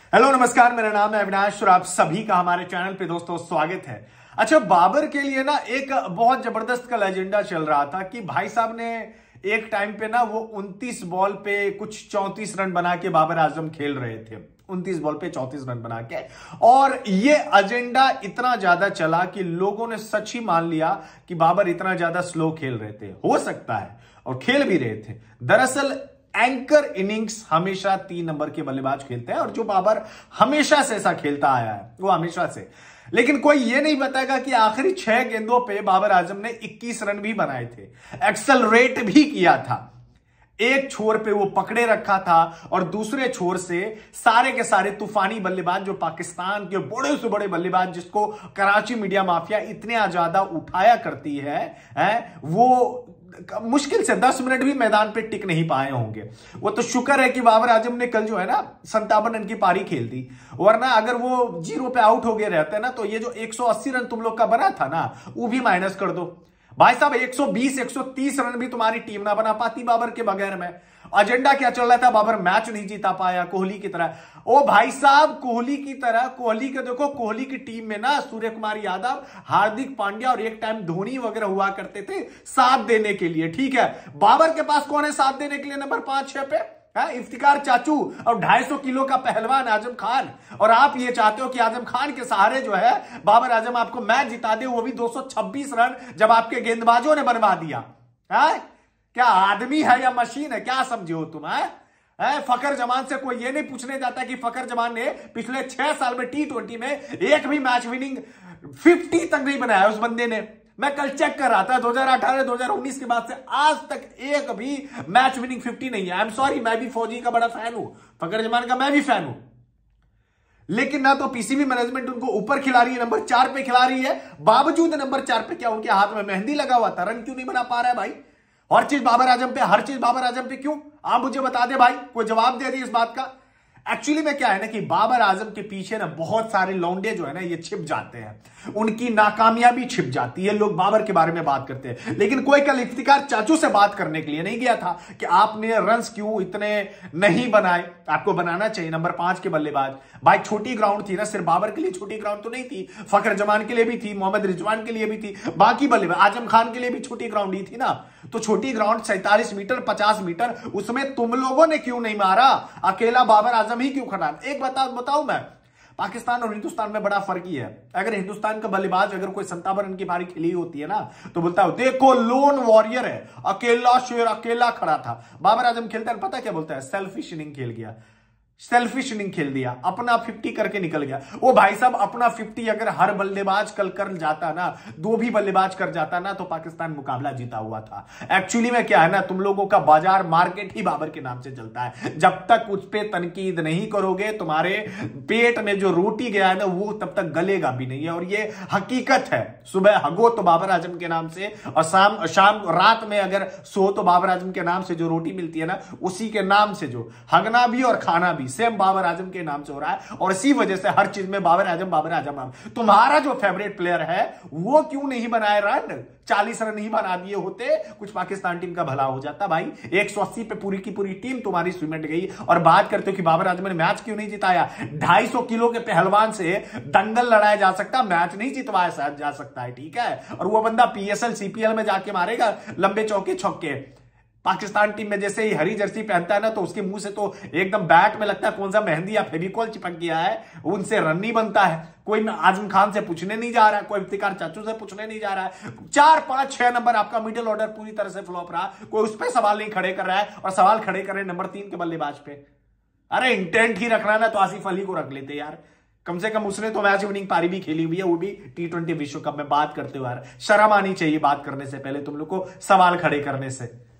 Hello नमस्कार, मेरा नाम है अविनाश और आप सभी का हमारे चैनल पे दोस्तों स्वागत है। अच्छा, बाबर के लिए ना एक बहुत जबरदस्त कल एजेंडा चल रहा था कि भाई साहब ने एक टाइम पे ना वो 29 बॉल पे कुछ 34 रन बना के बाबर आजम खेल रहे थे। 29 बॉल पे 34 रन बना के, और ये एजेंडा इतना ज्यादा चला कि लोगों ने सच ही मान लिया कि बाबर इतना ज्यादा स्लो खेल रहे थे। हो सकता है, और खेल भी रहे थे। दरअसल एंकर इनिंग्स हमेशा 3 नंबर के बल्लेबाज खेलते हैं, और जो बाबर हमेशा से ऐसा खेलता आया है वो हमेशा से। लेकिन कोई ये नहीं बताएगा कि आखिरी 6 गेंदों पे बाबर आजम ने 21 रन भी बनाए थे, एक्सेलरेट भी किया था। एक छोर पे वो पकड़े रखा था और दूसरे छोर से सारे के सारे तूफानी बल्लेबाज, जो पाकिस्तान के बड़े से बड़े बल्लेबाज जिसको कराची मीडिया माफिया इतने ज्यादा उठाया करती है, वो मुश्किल से 10 मिनट भी मैदान पे टिक नहीं पाए होंगे। वो तो शुक्र है कि बाबर आजम ने कल जो है ना 57 रन की पारी खेल दी, वरना अगर वो 0 पे आउट हो गए रहते ना तो ये जो 180 रन तुम लोग का बना था ना, वो भी माइनस कर दो। भाई साहब 120 130 रन भी तुम्हारी टीम ना बना पाती बाबर के बगैर में। एजेंडा क्या चल रहा था? बाबर मैच नहीं जीता पाया कोहली की तरह। ओ भाई साहब, कोहली की तरह, कोहली के देखो, कोहली की टीम में ना सूर्य कुमार यादव, हार्दिक पांड्या और एक टाइम धोनी वगैरह हुआ करते थे साथ देने के लिए। ठीक है, बाबर के पास कौन है साथ देने के लिए नंबर 5-6 पे? इफ्तिकार चाचू और 250 किलो का पहलवान आजम खान। और आप ये चाहते हो कि आजम खान के सहारे जो है बाबर आजम आपको मैच जिता दे, वो भी 226 रन जब आपके गेंदबाजों ने बनवा दिया। क्या आदमी है या मशीन है? क्या समझे हो तुम? फकर जमान से कोई ये नहीं पूछने जाता कि फकर जमान ने पिछले 6 साल में T20 में एक भी मैच विनिंग 50 तक नहीं बनाया उस बंदे ने। मैं कल चेक कर रहा था, 2018-2019 के बाद से आज तक एक भी मैच विनिंग 50 नहीं है। आई एम सॉरी, मैं भी फौजी का बड़ा फैन हूं, फकर जमान का मैं भी फैन हूं, लेकिन ना तो पीसीबी मैनेजमेंट उनको ऊपर खिला रही है, नंबर 4 पे खिला रही है। बावजूद नंबर 4 पे क्या उनके हाथ में मेहंदी लगा हुआ था? रन क्यों नहीं बना पा रहा है भाई? हर चीज बाबर आजम पे, हर चीज बाबर आजम पे क्यों? आप मुझे बता दे भाई, कोई जवाब दे दी इस बात का। एक्चुअली में क्या है ना कि बाबर आजम के पीछे ना बहुत सारे लौंडे जो है ना ये छिप जाते हैं, उनकी नाकामयाबी छिप जाती है। लोग बाबर के बारे में बात करते हैं, लेकिन कोई कल इफ्तिकार चाचू से बात करने के लिए नहीं गया था कि आपने रन्स क्यों इतने नहीं बनाए। आपको बनाना चाहिए, नंबर 5 के बल्लेबाज। भाई छोटी ग्राउंड थी ना, सिर्फ बाबर के लिए छोटी ग्राउंड तो नहीं थी, फखर जमान के लिए भी थी, मोहम्मद रिजवान के लिए भी थी, बाकी बल्लेबाज आजम खान के लिए भी छोटी ग्राउंड ही थी ना। तो छोटी ग्राउंड 47 मीटर 50 मीटर, उसमें तुम लोगों ने क्यों नहीं मारा? अकेला बाबर आजम ही क्यों खड़ा? एक बताऊं मैं, पाकिस्तान और हिंदुस्तान में बड़ा फर्क ही है। अगर हिंदुस्तान का बल्लेबाज अगर कोई 57 रन की पारी खेली होती है ना, तो बोलता है देखो लोन वॉरियर है, अकेला शेर, अकेला खड़ा था। बाबर आजम खेलता है, पता क्या बोलता है? सेल्फिश इनिंग खेल गया, सेल्फिश इनिंग खेल दिया, अपना 50 करके निकल गया। वो भाई साहब अपना 50 अगर हर बल्लेबाज कल कर जाता ना, 2 भी बल्लेबाज कर जाता ना, तो पाकिस्तान मुकाबला जीता हुआ था। एक्चुअली में क्या है ना, तुम लोगों का बाजार मार्केट ही बाबर के नाम से चलता है। जब तक उस पर तनकीद नहीं करोगे, तुम्हारे पेट में जो रोटी गया है ना वो तब तक गलेगा भी नहीं है, और ये हकीकत है। सुबह हगो तो बाबर आजम के नाम से, और शाम रात में अगर सो तो बाबर आजम के नाम से जो रोटी मिलती है ना, उसी के नाम से जो हगना भी और खाना भी सेम बाबर आजम के नाम से हो रहा है। और इसी वजह से हर चीज में बाबर आजम बाबर आजम। तुम्हारा जो फेवरेट प्लेयर है वो क्यों नहीं बनाए रन? 40 रन नहीं बना दिए होते, कुछ पाकिस्तान टीम का भला हो जाता भाई। 180 पे पूरी की पूरी टीम तुम्हारी सिमट गई, और बात करते हो कि बाबर आजम ने मैच क्यों नहीं जिताया। 250 किलो के पहलवान से दंगल लड़ाया जा सकता, मैच नहीं जितवाया जा सकता है, ठीक है? और वो बंदा PSL CPL में जाके मारेगा लंबे चौके छक्के। पाकिस्तान टीम में जैसे ही हरी जर्सी पहनता है ना, तो उसके मुंह से तो एकदम बैट में लगता है कौन सा मेहंदी या फेविकॉल चिपक गया है, उनसे रन नहीं बनता है। कोई आजम खान से पूछने नहीं जा रहा है, कोई इफ्तिकार चाचू से पूछने नहीं जा रहा है। 4 5 6 नंबर आपका मिडिल ऑर्डर पूरी तरह से फ्लॉप रहा, कोई उस पर सवाल नहीं खड़े कर रहा है, और सवाल खड़े कर रहे नंबर 3 के बल्लेबाज पे। अरे इंटेंट ही रखना ना तो आसिफ अली को रख लेते यार, कम से कम उसने तो मैच विनिंग पारी भी खेली हुई है, वो भी T20 विश्व कप में। बात करते हुए यार शर्म आनी चाहिए बात करने से पहले तुम लोग को, सवाल खड़े करने से।